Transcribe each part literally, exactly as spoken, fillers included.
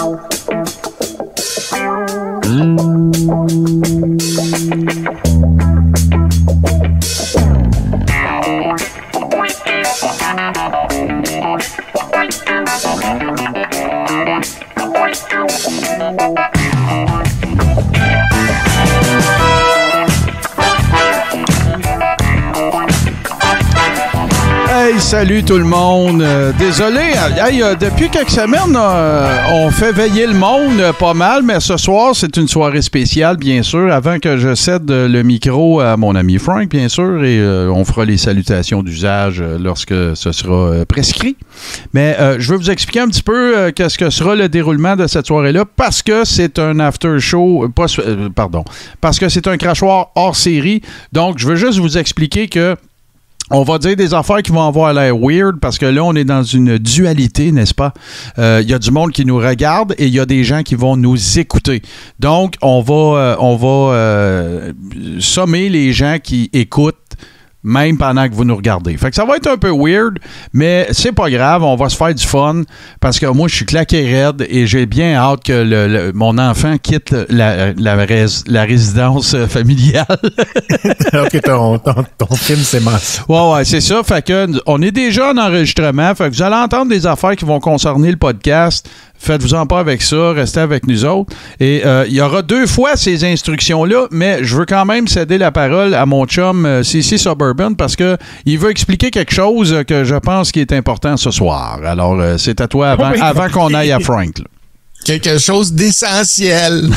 Hey, salut tout le monde. Euh, désolé, hey, euh, depuis quelques semaines, euh, on fait veiller le monde euh, pas mal, mais ce soir, c'est une soirée spéciale, bien sûr, avant que je cède le micro à mon ami Frank, bien sûr, et euh, on fera les salutations d'usage euh, lorsque ce sera euh, prescrit. Mais euh, je veux vous expliquer un petit peu euh, qu'est-ce que sera le déroulement de cette soirée-là, parce que c'est un after-show, pas, euh, pardon, parce que c'est un crachoir hors série. Donc, je veux juste vous expliquer que on va dire des affaires qui vont avoir l'air weird parce que là, on est dans une dualité, n'est-ce pas? Il euh, y a du monde qui nous regarde et il y a des gens qui vont nous écouter. Donc, on va, euh, on va euh, sommer les gens qui écoutent même pendant que vous nous regardez. Fait que ça va être un peu weird, mais c'est pas grave, on va se faire du fun parce que moi, je suis claqué raide et j'ai bien hâte que le, le, mon enfant quitte la, la, rés, la résidence familiale. OK, ton, ton, ton film, c'est mince. Ouais, ouais, c'est ça. Fait que on est déjà en enregistrement. Fait que vous allez entendre des affaires qui vont concerner le podcast. Faites-vous-en pas avec ça, restez avec nous autres. Et il euh, y aura deux fois ces instructions-là, mais je veux quand même céder la parole à mon chum euh, C C Suburban parce que il veut expliquer quelque chose que je pense qui est important ce soir. Alors, euh, c'est à toi avant, oui. avant qu'on aille à Frank. Là. Quelque chose d'essentiel.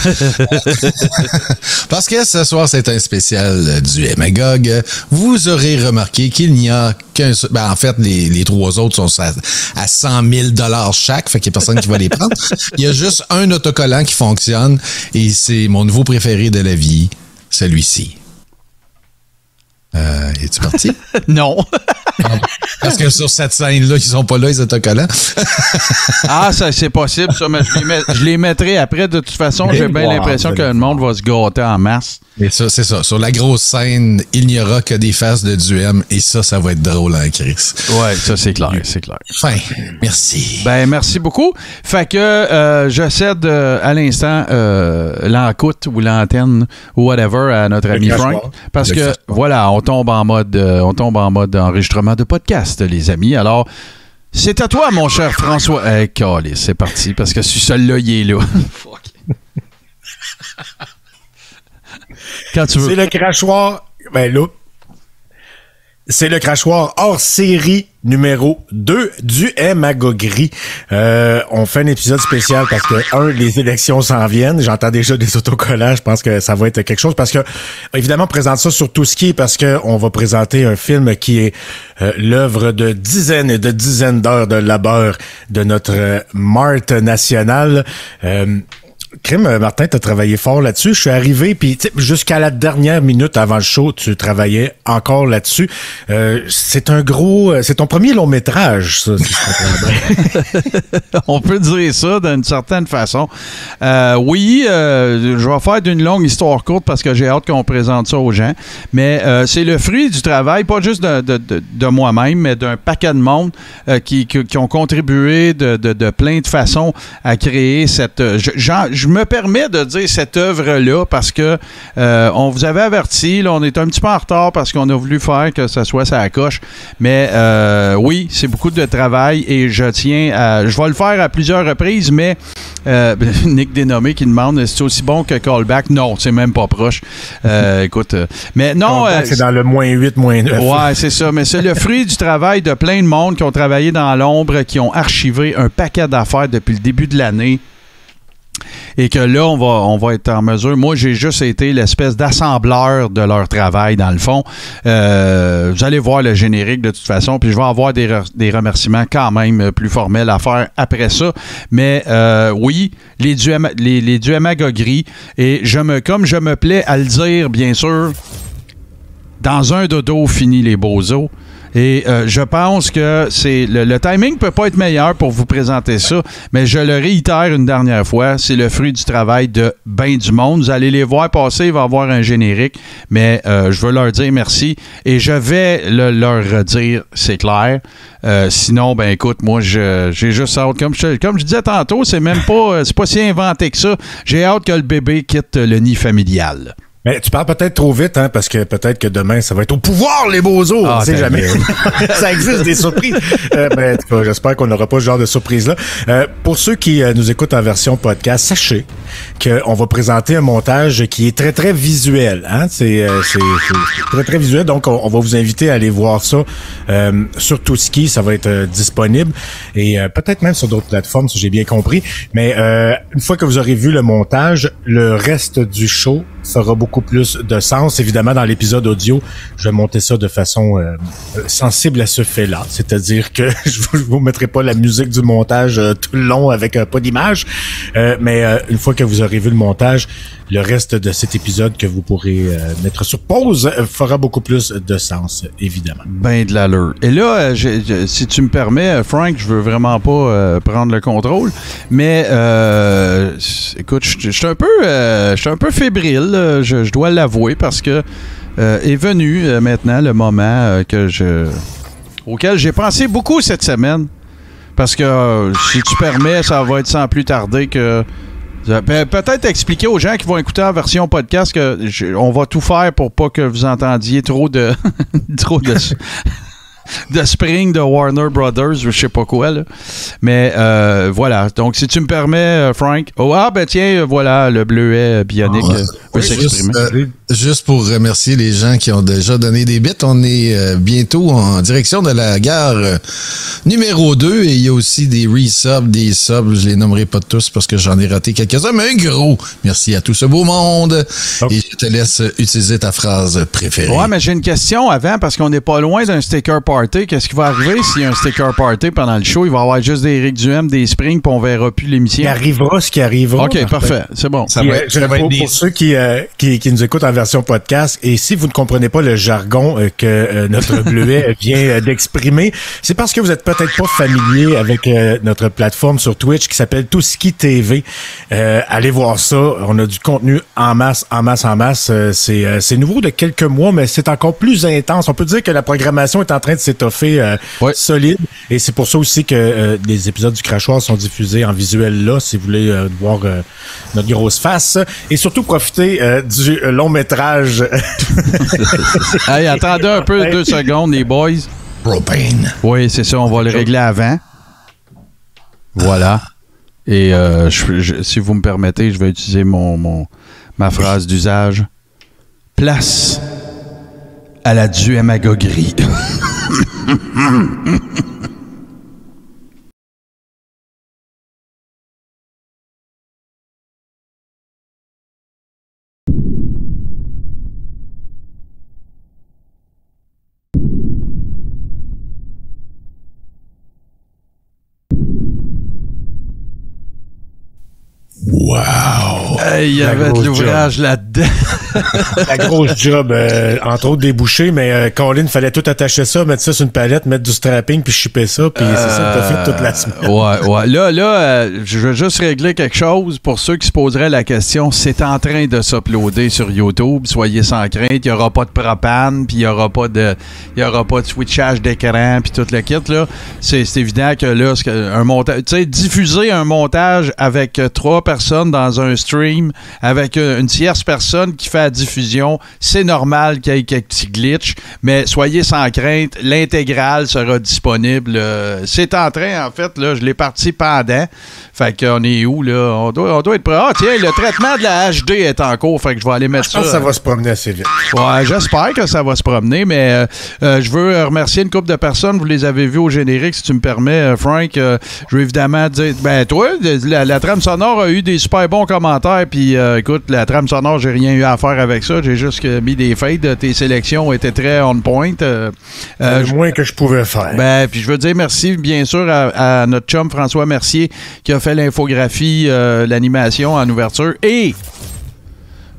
Parce que ce soir, c'est un spécial du Magog. Vous aurez remarqué qu'il n'y a qu'un... Ben, en fait, les, les trois autres sont à, à cent mille dollars chaque, fait qu'il n'y a personne qui va les prendre. Il y a juste un autocollant qui fonctionne et c'est mon nouveau préféré de la vie, celui-ci. Euh, es-tu parti? Non. Parce que sur cette scène-là, ils sont pas là, les autocollants. Ah, ça, c'est possible, ça, mais je les, met, je les mettrai après. De toute façon, j'ai bien wow, l'impression que le monde va se gâter en masse. Mais ça, c'est ça. Sur la grosse scène, il n'y aura que des faces de Duhem et ça, ça va être drôle, hein, Chris? Ouais, ça, c'est clair, c'est clair. Fin. Merci. Ben, merci beaucoup. Fait que euh, je cède euh, à l'instant euh, l'encoute ou l'antenne ou whatever à notre ami Frank. Parce que, voilà, on tombe en mode, euh, on tombe en mode enregistrement de podcast, les amis. Alors, c'est à toi, mon cher François. Eh, hey, calice, c'est parti, parce que ce seul-là, il est là. Fuck. Quand tu veux. C'est le crachoir. Ben là. C'est le crachoir hors série numéro deux du Magogri. Euh, on fait un épisode spécial parce que, un, les élections s'en viennent. J'entends déjà des autocollants. Je pense que ça va être quelque chose parce que, évidemment, on présente ça sur Touski parce que on va présenter un film qui est euh, l'œuvre de dizaines et de dizaines d'heures de labeur de notre euh, Marthe nationale. Euh, Crime, Martin, t'as travaillé fort là-dessus. Je suis arrivé, puis jusqu'à la dernière minute avant le show, tu travaillais encore là-dessus. Euh, c'est un gros... C'est ton premier long métrage, ça, si je comprends bien. On peut dire ça d'une certaine façon. Euh, oui, euh, je vais faire d'une longue histoire courte parce que j'ai hâte qu'on présente ça aux gens. Mais euh, c'est le fruit du travail, pas juste de, de, de, de moi-même, mais d'un paquet de monde euh, qui, qui, qui ont contribué de, de, de plein de façons à créer cette... Euh, genre, je me permets de dire cette œuvre-là parce que euh, on vous avait averti, là, on est un petit peu en retard parce qu'on a voulu faire que ça soit ça à coche. Mais euh, oui, c'est beaucoup de travail et je tiens à... Je vais le faire à plusieurs reprises, mais euh, Nick Dénommé qui demande est-ce aussi bon que Callback? Non, c'est même pas proche. Euh, écoute, euh, mais non... Euh, c'est dans le moins huit, moins neuf. Ouais, c'est ça. Mais c'est le fruit du travail de plein de monde qui ont travaillé dans l'ombre, qui ont archivé un paquet d'affaires depuis le début de l'année. Et que là, on va, on va être en mesure. Moi, j'ai juste été l'espèce d'assembleur de leur travail, dans le fond. Euh, vous allez voir le générique de toute façon, puis je vais avoir des, re- des remerciements quand même plus formels à faire après ça. Mais euh, oui, les Duhem- les, les Magogri, et je me, comme je me plais à le dire, bien sûr, dans un dodo finit les bozos. Et euh, je pense que c'est le, le timing peut pas être meilleur pour vous présenter ça, mais je le réitère une dernière fois, c'est le fruit du travail de ben du monde. Vous allez les voir passer, il va y avoir un générique, mais euh, je veux leur dire merci et je vais le, leur redire, c'est clair. Euh, sinon, ben écoute, moi, je, j'ai juste hâte. Comme je, comme je disais tantôt, c'est même pas, c'est pas si inventé que ça. J'ai hâte que le bébé quitte le nid familial. Mais tu parles peut-être trop vite, hein, parce que peut-être que demain, ça va être au pouvoir, les beaux-os. Ah, on sait jamais. Ça existe des surprises. Euh, ben, en tout cas, j'espère qu'on n'aura pas ce genre de surprise-là. Euh, pour ceux qui euh, nous écoutent en version podcast, sachez qu'on va présenter un montage qui est très, très visuel. Hein? C'est, euh, c'est, c'est très, très visuel. Donc, on, on va vous inviter à aller voir ça euh, sur Touski. Ça va être euh, disponible. Et euh, peut-être même sur d'autres plateformes, si j'ai bien compris. Mais euh, une fois que vous aurez vu le montage, le reste du show fera beaucoup plus de sens. Évidemment, dans l'épisode audio, je vais monter ça de façon euh, sensible à ce fait-là. C'est-à-dire que je vous, vous mettrai pas la musique du montage euh, tout le long avec euh, pas d'image. Euh, mais euh, une fois que vous aurez vu le montage, le reste de cet épisode que vous pourrez euh, mettre sur pause euh, fera beaucoup plus de sens, évidemment. Ben de l'allure. Et là, euh, j'ai, j'ai, si tu me permets, Frank, je veux vraiment pas euh, prendre le contrôle, mais euh, écoute, je suis un peu, euh, je suis un peu fébrile, euh, je, je dois l'avouer, parce que euh, est venu euh, maintenant le moment euh, que je, auquel j'ai pensé beaucoup cette semaine, parce que euh, si tu permets, ça va être sans plus tarder que peut-être expliquer aux gens qui vont écouter en version podcast que je, on va tout faire pour pas que vous entendiez trop de trop de de Spring de Warner Brothers, je sais pas quoi là. Mais euh, voilà. Donc si tu me permets, Frank. Oh ah ben tiens, voilà le bleuet bionique oh, ouais. peut oui, s'exprimer. Juste, euh, juste pour remercier les gens qui ont déjà donné des bits, on est euh, bientôt en direction de la gare euh, numéro deux et il y a aussi des resubs, des subs, je les nommerai pas tous parce que j'en ai raté quelques-uns, mais un gros merci à tout ce beau monde. Oh. Et je te laisse utiliser ta phrase préférée. Ouais, mais j'ai une question avant parce qu'on n'est pas loin d'un sticker party. Qu'est-ce qui va arriver s'il y a un sticker party pendant le show? Il va y avoir juste des Éric Duhem, des Springs, puis on verra plus l'émission. Il arrivera ce qui arrivera. OK, parfait. C'est bon. Ça va être, euh, pour, pour ceux qui, euh, qui, qui nous écoutent en version podcast, et si vous ne comprenez pas le jargon euh, que euh, notre bleuet vient euh, d'exprimer, c'est parce que vous êtes peut-être pas familier avec euh, notre plateforme sur Twitch qui s'appelle Touski T V. Euh, allez voir ça. On a du contenu en masse, en masse, en masse. Euh, c'est, euh, c'est nouveau de quelques mois, mais c'est encore plus intense. On peut dire que la programmation est en train de s'étoffer euh, ouais. solide. Et c'est pour ça aussi que euh, les épisodes du Crachoir sont diffusés en visuel là, si vous voulez euh, voir euh, notre grosse face. Et surtout profiter euh, du long métrage. Hey, attendez un peu, deux secondes, les boys. Propane. Oui, c'est ça, on va le régler avant. Voilà. Et euh, je, je, si vous me permettez, je vais utiliser mon, mon ma phrase d'usage. Place à la duhémagoguerie. Wow! Hey, il y avait de l'ouvrage job. Là-dedans. La grosse job, euh, entre autres des bouchées, mais euh, Colin, fallait tout attacher ça, mettre ça sur une palette, mettre du strapping, puis shipper ça, puis euh, c'est ça que t'as fait toute la semaine. Ouais, ouais. Là, là, euh, je veux juste régler quelque chose pour ceux qui se poseraient la question. C'est en train de s'uploader sur YouTube. Soyez sans crainte. Il n'y aura pas de propane, puis il n'y aura pas de, il y aura pas de switchage d'écran, puis tout le kit, là. C'est, c'est évident que là, un montage, tu sais, diffuser un montage avec euh, trois personnes dans un stream, avec euh, une tierce personne qui fait la diffusion, c'est normal qu'il y ait quelques petits glitches, mais soyez sans crainte, l'intégrale sera disponible. Euh, c'est en train, en fait, là, je l'ai parti pendant. Fait qu'on est où, là? On doit, on doit être prêt. Ah, tiens, le traitement de la H D est en cours, fait que je vais aller mettre je pense ça. que ça va se promener assez vite. Ouais, j'espère que ça va se promener, mais euh, euh, je veux remercier une couple de personnes. Vous les avez vues au générique, si tu me permets, Frank. Euh, je veux évidemment dire, ben, toi, la, la trame sonore a eu des super bons commentaires, puis euh, écoute, la trame sonore, j'ai rien eu à faire avec ça. J'ai juste mis des fades. Tes sélections étaient très on point. Euh, euh, le moins que je pouvais faire. Ben, puis je veux dire merci, bien sûr, à, à notre chum François Mercier qui a fait l'infographie, euh, l'animation en ouverture. Et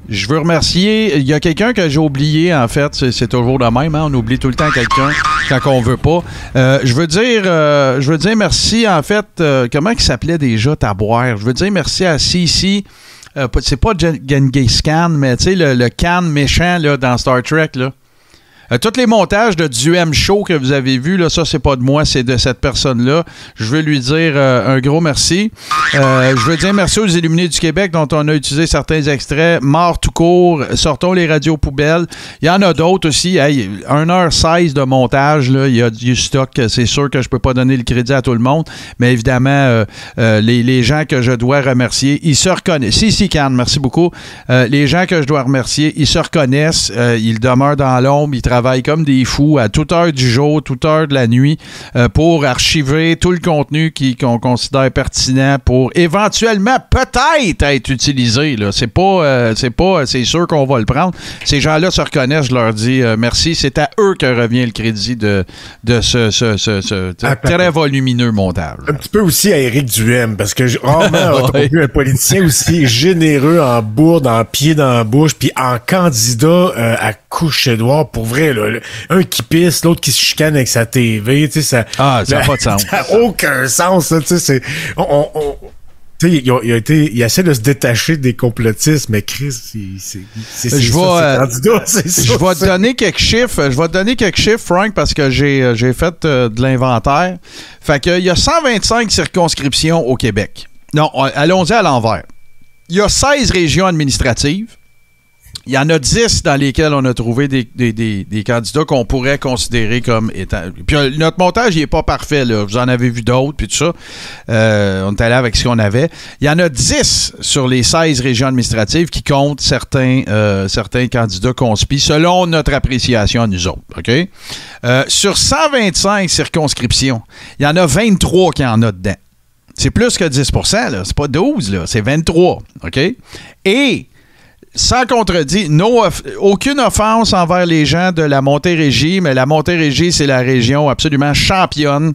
Je veux remercier, il y a quelqu'un que j'ai oublié, en fait, c'est, c'est toujours le même, hein? On oublie tout le temps quelqu'un quand on veut pas. Euh, je veux dire euh, je veux dire merci, en fait, euh, comment il s'appelait déjà, Taboire? Je veux dire merci à Cici, euh, c'est pas Genghis Khan, mais tu sais, le, le Khan méchant là, dans Star Trek, là. Euh, tous les montages de du M Show que vous avez vus, là, ça, c'est pas de moi, c'est de cette personne-là. Je veux lui dire euh, un gros merci. Euh, je veux dire merci aux Illuminés du Québec dont on a utilisé certains extraits. Mort tout court, sortons les radios poubelles. Il y en a d'autres aussi. Hey, une heure seize de montage, là, il y a du stock. C'est sûr que je peux pas donner le crédit à tout le monde, mais évidemment, euh, euh, les, les gens que je dois remercier, ils se reconnaissent. Si, si, Can, merci beaucoup. Euh, les gens que je dois remercier, ils se reconnaissent. Euh, ils demeurent dans l'ombre, ils travaillent travaillent comme des fous à toute heure du jour, toute heure de la nuit euh, pour archiver tout le contenu qui, qu'on considère pertinent pour éventuellement peut-être être utilisé. Là. C'est pas, euh, c'est pas, c'est sûr qu'on va le prendre. Ces gens-là se reconnaissent, je leur dis euh, merci. C'est à eux que revient le crédit de, de ce, ce, ce, ce ah, très volumineux montage. Un petit peu aussi à Éric Duhem, parce que rarement on a vu un politicien aussi généreux en bourde, en pied dans la bouche, puis en candidat euh, à couche-édouard, pour vrai. Là, un qui pisse, l'autre qui se chicane avec sa T V, tu sais, ça... Ah, ça n'a pas de sens. Ça n'a aucun sens, tu sais, c'est... On, on, tu sais, il a, il a été... Il essaie de se détacher des complotistes, mais Chris, il, c'est... c'est, c'est je ça, vais, c'est candidat, c'est ça. Je vais te donner quelques chiffres. Je vais te donner quelques chiffres, Frank, parce que j'ai, j'ai fait euh, de l'inventaire. Fait qu'il y a cent vingt-cinq circonscriptions au Québec. Non, allons-y à l'envers. Il y a seize régions administratives. Il y en a dix dans lesquelles on a trouvé des, des, des, des candidats qu'on pourrait considérer comme étant... Puis euh, notre montage, il n'est pas parfait, là. Vous en avez vu d'autres, puis tout ça. Euh, on est allé avec ce qu'on avait. Il y en a dix sur les seize régions administratives qui comptent certains, euh, certains candidats conspis selon notre appréciation à nous autres. OK? Euh, sur cent vingt-cinq circonscriptions, il y en a vingt-trois qui en ont dedans. C'est plus que dix pour cent, là. C'est pas douze, là. C'est vingt-trois. OK? Et... sans contredit, no off- aucune offense envers les gens de la Montérégie, mais la Montérégie, c'est la région absolument championne.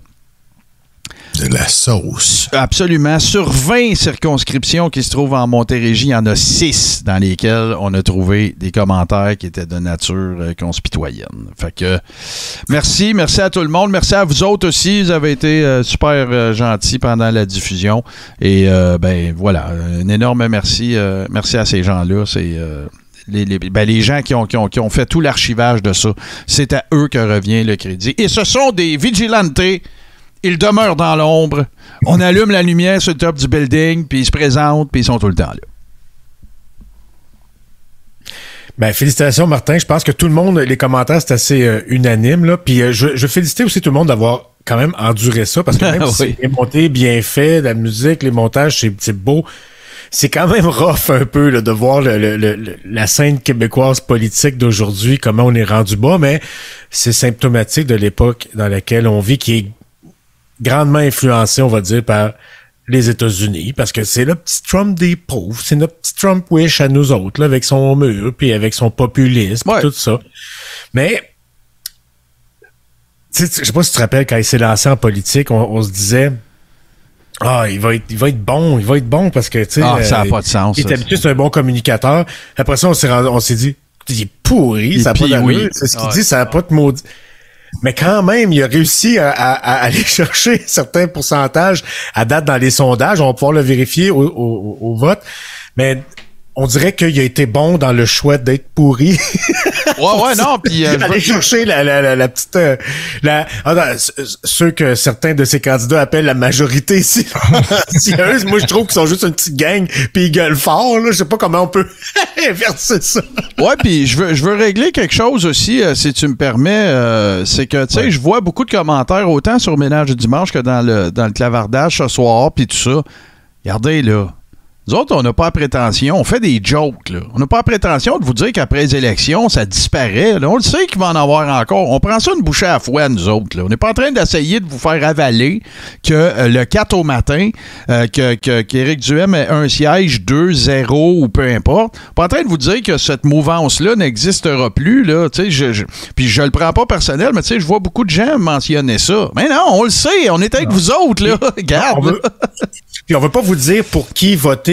De la sauce. Absolument. Sur vingt circonscriptions qui se trouvent en Montérégie, il y en a six dans lesquelles on a trouvé des commentaires qui étaient de nature euh, conspitoyenne. Fait que merci, merci à tout le monde. Merci à vous autres aussi. Vous avez été euh, super euh, gentils pendant la diffusion. Et euh, ben voilà, un énorme merci. Euh, merci à ces gens-là. C'est... Euh, Les, les, ben les gens qui ont, qui, ont, qui ont fait tout l'archivage de ça, c'est à eux que revient le crédit. Et ce sont des vigilantes. Ils demeurent dans l'ombre. On allume la lumière sur le top du building, puis ils se présentent, puis ils sont tout le temps là. Ben, félicitations, Martin. Je pense que tout le monde, les commentaires, c'est assez euh, unanime, là. Puis euh, je, je félicite aussi tout le monde d'avoir quand même enduré ça, parce que même oui. si c'est bien monté, bien fait, la musique, les montages, c'est, c'est beau. C'est quand même rough un peu là, de voir le, le, le, la scène québécoise politique d'aujourd'hui, comment on est rendu bas, mais c'est symptomatique de l'époque dans laquelle on vit, qui est grandement influencé, on va dire, par les États-Unis, parce que c'est le petit Trump des pauvres, c'est notre petit Trump wish à nous autres, là, avec son mur, puis avec son populisme, ouais. tout ça. Mais, tu sais, je sais pas si tu te rappelles, quand il s'est lancé en politique, on, on se disait... Ah, il va être, il va être bon, il va être bon parce que, tu sais, ah, ça n'a pas de sens. Il est habitué, c'est un bon communicateur. Après ça, on s'est rendu, on s'est dit, il est pourri, ça n'a pas d'allure. Oui. C'est ce qu'il ah, dit, ça n'a pas de maudit. Mais quand même, il a réussi à, à, à aller chercher certains pourcentages à date dans les sondages. On va pouvoir le vérifier au, au, au vote. Mais on dirait qu'il a été bon dans le choix d'être pourri. Ouais, ouais, non, puis... Euh, aller chercher la, la, la, la petite... Euh, la, ah, non, ceux que certains de ces candidats appellent la majorité silencieuse. Moi, je trouve qu'ils sont juste une petite gang, puis ils gueulent fort, là. Je sais pas comment on peut inverser ça. Ouais, puis je veux, je veux régler quelque chose aussi, euh, si tu me permets. Euh, c'est que, tu sais, ouais. je vois beaucoup de commentaires, autant sur Ménage du dimanche que dans le, dans le clavardage ce soir, puis tout ça. Regardez, là. Nous autres, on n'a pas la prétention, on fait des jokes, là. On n'a pas la prétention de vous dire qu'après les élections, ça disparaît, là. On le sait qu'il va en avoir encore. On prend ça une bouchée à la fois, nous autres, là. On n'est pas en train d'essayer de vous faire avaler que euh, le quatre au matin, euh, que, que, qu'Éric Duhem ait un siège, deux, zéro ou peu importe. On n'est pas en train de vous dire que cette mouvance-là n'existera plus, là. Tu sais, je, je, puis je le prends pas personnel, mais tu sais, je vois beaucoup de gens mentionner ça. Mais non, on le sait, on est avec non. vous autres, là. Regarde. On veut... Puis on veut pas vous dire pour qui voter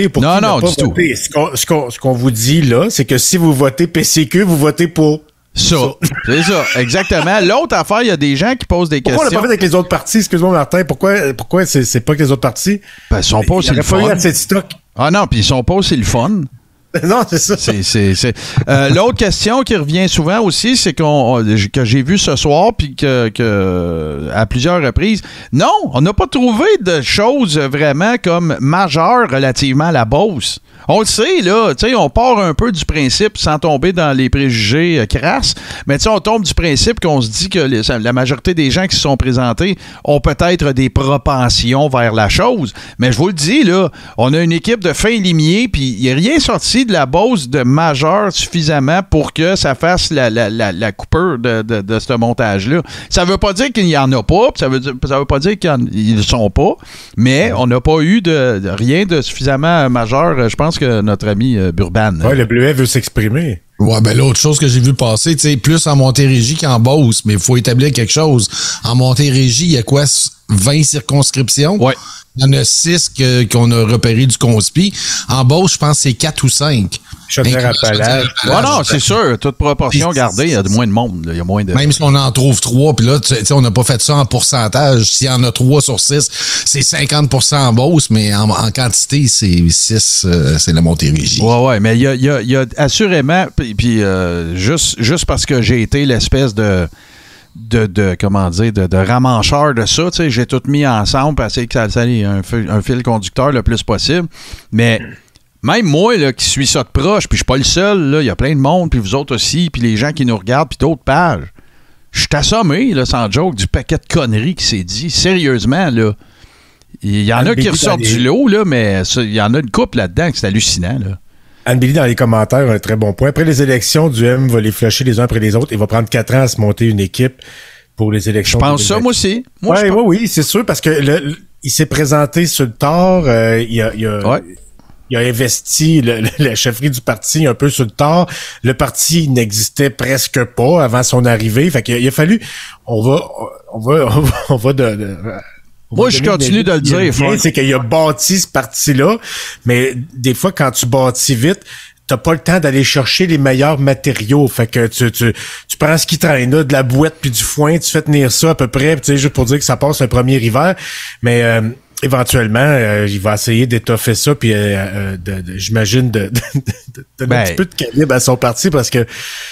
dire pour non, qui non, n'a pas du voté. tout. Ce qu'on, ce, qu'on, ce qu'on vous dit là, c'est que si vous votez P C Q, vous votez pour ça. ça. C'est ça, exactement. L'autre affaire, il y a des gens qui posent des pourquoi questions. Pourquoi on l'a pas fait avec les autres partis? Excuse-moi, Martin. Pourquoi, pourquoi c'est, c'est pas que les autres partis? Ben, ils sont pas aussi le fun. Il n'y a pas eu assez de stock. Ah non, puis ils sont pas aussi le fun. Non, c'est ça. C'est, c'est, c'est. Euh, l'autre question qui revient souvent aussi, c'est qu'on que j'ai vu ce soir, puis que, que à plusieurs reprises, non, on n'a pas trouvé de choses vraiment comme majeures relativement à la Beauce. On le sait, là, tu sais, on part un peu du principe, sans tomber dans les préjugés euh, crasses, mais tu sais, on tombe du principe qu'on se dit que les, la majorité des gens qui se sont présentés ont peut-être des propensions vers la chose. Mais je vous le dis, là, on a une équipe de fins limiers, puis il n'y a rien sorti de la Beauce de majeur suffisamment pour que ça fasse la, la, la, la coupure de, de, de ce montage-là. Ça veut pas dire qu'il n'y en a pas, ça veut, ça veut pas dire qu'ils ne sont pas, mais on n'a pas eu de, de rien de suffisamment majeur, je pense que notre ami euh, Burban. Ouais, le Bleuet veut s'exprimer. Ouais, ben l'autre chose que j'ai vu passer, tu sais, plus en Montérégie qu'en Beauce, mais il faut établir quelque chose. En Montérégie, il y a quoi, vingt circonscriptions? Ouais. Il y en a six que, qu'on a repéré du conspi. En Beauce, je pense que c'est quatre ou cinq. Chaudière-Appalaches. Ouais, non, c'est sûr. Toute proportion gardée, il y a moins de monde. Il y a moins de... Même si on en trouve trois, puis là, tu sais, on n'a pas fait ça en pourcentage. S'il y en a trois sur six, c'est cinquante pour cent en Beauce, mais en, en quantité, c'est six, euh, c'est la Montérégie. Ouais, ouais, mais il y a, y a, y a assurément, puis, puis euh, juste, juste parce que j'ai été l'espèce de... De, de comment dire de, de ramancheur de ça, tu sais, j'ai tout mis ensemble pour essayer que ça, ça ait un, fil- un fil conducteur le plus possible. Mais même moi, là, qui suis ça de proche, puis je suis pas le seul, là, il y a plein de monde, puis vous autres aussi, puis les gens qui nous regardent, puis d'autres pages. Je suis assommé, là, sans joke, du paquet de conneries qui s'est dit. Sérieusement, là. Il y en a qui ressortent du lot, là, mais il y en a une couple là-dedans que c'est hallucinant, là. Anne-Billy, dans les commentaires, un très bon point. Après les élections, du M va les flusher les uns après les autres. Il va prendre quatre ans à se monter une équipe pour les élections. Je pense ça, moi aussi. Moi, ouais, je oui, oui, c'est sûr, parce que le, le, il s'est présenté sur le tard. Euh, il, a, il, a, ouais. il a investi le, le, la chefferie du parti un peu sur le tard. Le parti n'existait presque pas avant son arrivée. Fait qu'il a, il a fallu... On va... On va... On va, on va de, de Moi, je continue de le dire. Bien, c'est qu'il a bâti ce parti-là, mais des fois, quand tu bâtis vite, t'as pas le temps d'aller chercher les meilleurs matériaux. Fait que tu, tu, tu prends ce qui traîne là, de la bouette puis du foin, tu fais tenir ça à peu près, tu sais, juste pour dire que ça passe un premier hiver. Mais euh, éventuellement, euh, il va essayer d'étoffer ça, puis euh, euh, de, de, j'imagine de, de, de donner ben, un petit peu de calibre à son parti parce que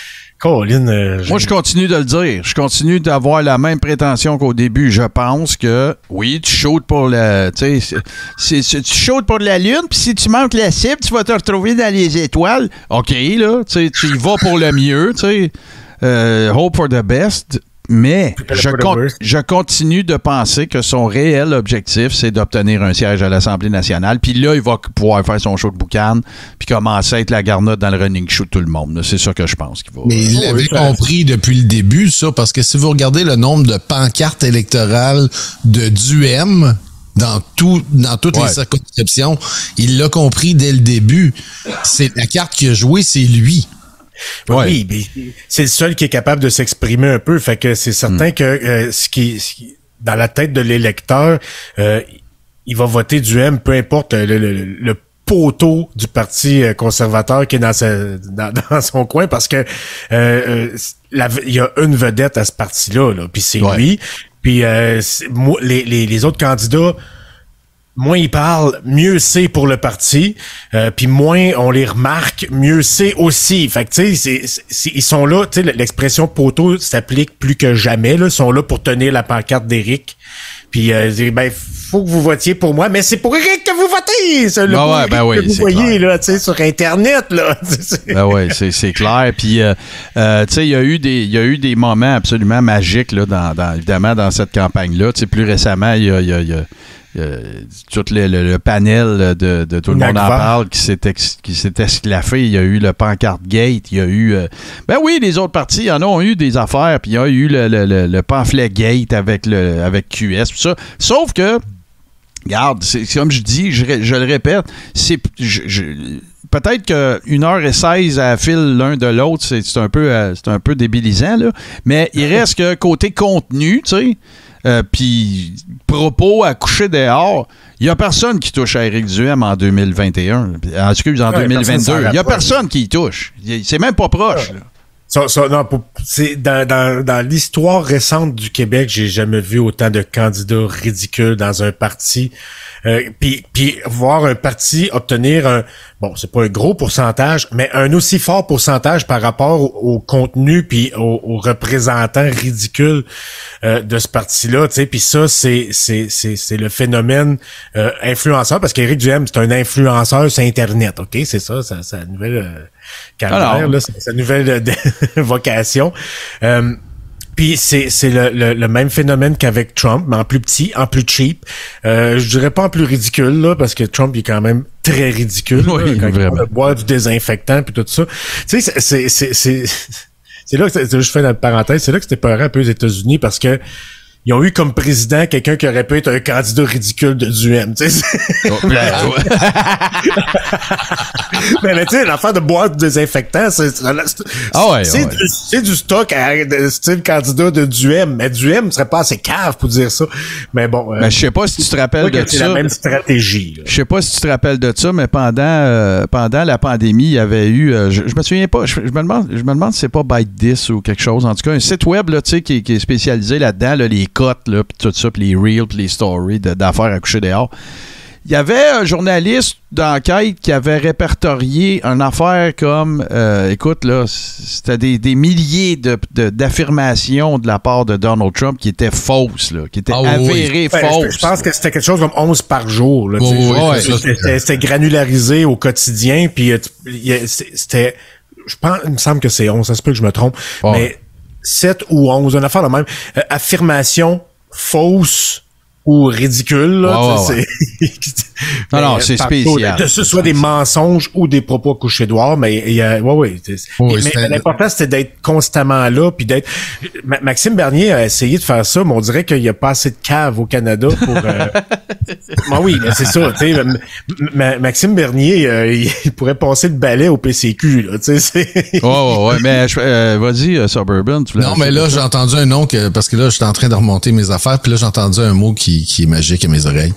Colin, euh, moi, je continue de le dire. Je continue d'avoir la même prétention qu'au début. Je pense que, oui, tu shootes pour la... Tu sais, c'est, c'est, tu shootes pour la Lune, puis si tu manques la cible, tu vas te retrouver dans les étoiles. OK, là, tu sais, tu y vas pour le mieux, tu sais. Euh, hope for the best. Mais je, con- je continue de penser que son réel objectif, c'est d'obtenir un siège à l'Assemblée nationale. Puis là, il va pouvoir faire son show de boucan puis commencer à être la garnotte dans le running show de tout le monde. C'est ça que je pense qu'il va. Mais il l'avait oui, compris depuis le début, ça, parce que si vous regardez le nombre de pancartes électorales de D U M dans tout, dans toutes ouais. les circonscriptions, il l'a compris dès le début. C'est la carte qu'il a jouée, c'est lui. Ouais. Oui, mais c'est le seul qui est capable de s'exprimer un peu. Fait que c'est certain mm. que euh, ce, qui, ce qui, dans la tête de l'électeur, euh, il va voter du M, peu importe le, le, le poteau du Parti conservateur qui est dans, sa, dans, dans son coin, parce que euh, la, il y a une vedette à ce parti-là, là, puis c'est ouais. lui. Puis euh, les, les, les autres candidats, moins ils parlent, mieux c'est pour le parti. Euh, puis moins on les remarque, mieux c'est aussi. Fait que tu sais, c'est, c'est, ils sont là, tu sais, l'expression poteau s'applique plus que jamais. Là, ils sont là pour tenir la pancarte d'Éric. Puis euh, ben faut que vous votiez pour moi, mais c'est pour Éric que vous votez. C'est le ben ouais, ben oui, que vous voyez clair. Là, tu sais, sur Internet là. Ben ouais, c'est c'est clair. Puis euh, euh, tu sais, il y a eu des il y a eu des moments absolument magiques là, dans, dans évidemment dans cette campagne là. Tu sais, plus récemment, il y a, il y a, il y a Euh, tout le, le, le panel de, de tout le monde en parle qui s'est, ex, qui s'est esclaffé. Il y a eu le pancarte gate, il y a eu... Euh, ben oui, les autres partis, il y en a eu des affaires, puis il y a eu le, le, le, le pamphlet gate avec, le, avec Q S, tout ça. Sauf que, regarde, c'est, c'est comme je dis, je, je le répète, c'est... Je, je, peut-être qu'une heure et seize à fil l'un de l'autre, c'est, c'est, un peu, euh, c'est un peu débilisant, là, mais il reste que côté contenu, tu sais, Euh, puis propos à coucher dehors, Il n'y a personne qui touche à Éric Duhem en deux mille vingt et un. Excuse, en ouais, deux mille vingt-deux. Il n'y a personne qui y touche. C'est même pas proche. Ouais. Là. Ça, ça, non, pour, c'est dans, dans, dans l'histoire récente du Québec, j'ai jamais vu autant de candidats ridicules dans un parti. Euh, puis, puis voir un parti obtenir un, bon, c'est pas un gros pourcentage, mais un aussi fort pourcentage par rapport au, au contenu puis aux, aux représentants ridicules euh, de ce parti-là, tu sais. Puis ça, c'est c'est c'est c'est le phénomène euh, influenceur, parce qu'Éric Duhem, c'est un influenceur sur Internet, ok, c'est ça, sa, sa nouvelle euh, carrière, là, sa, sa nouvelle euh, vocation. Euh, Puis c'est c'est le, le, le même phénomène qu'avec Trump, mais en plus petit, en plus cheap. Euh, je dirais pas en plus ridicule, là, parce que Trump il est quand même très ridicule. Oui, là, quand vraiment. il boit du désinfectant puis tout ça. Tu sais, c'est c'est c'est c'est là que je fais une parenthèse, c'est là que c'était peurant un peu aux États-Unis, parce que ils ont eu comme président quelqu'un qui aurait pu être un candidat ridicule de Duhem, tu sais. Oh, ben, ouais. mais, mais tu sais, l'affaire de boire du désinfectant, c'est c'est, Ah ouais, c'est ouais. du, c'est du stock à, de style candidat de Duhem. Mais Duhem serait pas assez cave pour dire ça. Mais bon. Euh, Mais je sais pas si tu te rappelles de c'est ça. la même stratégie. Là. Je sais pas si tu te rappelles de ça, mais pendant euh, pendant la pandémie, il y avait eu, euh, je, je me souviens pas, je, je me demande, je me demande si c'est pas Byte dix ou quelque chose. En tout cas, un site web là, tu sais, qui, qui est spécialisé là-dedans, là, les cotes, là, puis tout ça, puis les reels, puis les stories de, d'affaires à coucher dehors. Il y avait un journaliste d'enquête qui avait répertorié une affaire comme, euh, écoute, là, c'était des, des milliers de, de, d'affirmations de la part de Donald Trump qui étaient fausses, là, qui étaient Ah, avérées Ben, fausses. je, je pense que c'était quelque chose comme onze par jour. Là, tu sais. Oui, oui, Ouais, c'est ça. c'était, c'était, c'était granularisé au quotidien. Puis euh, tu- il y a- c'était, je pense, il me semble que c'est onze. Ça se peut que je me trompe, Oh. mais sept ou onze, une affaire de même. Euh, affirmation fausse ou ridicule, là, Ouais, tu sais, ouais, c'est... Non, non, Mais, c'est partout, spécial. Que ce soit des mensonges ou des propos couchés dehors, mais il y a, ouais, ouais. c'est- Oui, mais c'était- l'important, c'était d'être constamment là, puis d'être... Ma- Maxime Bernier a essayé de faire ça, mais on dirait qu'il n'y a pas assez de caves au Canada pour... Euh... Ben oui, mais c'est ça, tu sais. M- M- Maxime Bernier, euh, il pourrait passer le balai au P C Q, là, tu sais. c'est- Ouais, ouais, ouais. Mais je- euh, vas-y, euh, Suburban. Tu voulais Non, mais là, j'ai entendu un nom que, parce que là, j'étais en train de remonter mes affaires, puis là, j'ai entendu un mot qui, qui est magique à mes oreilles.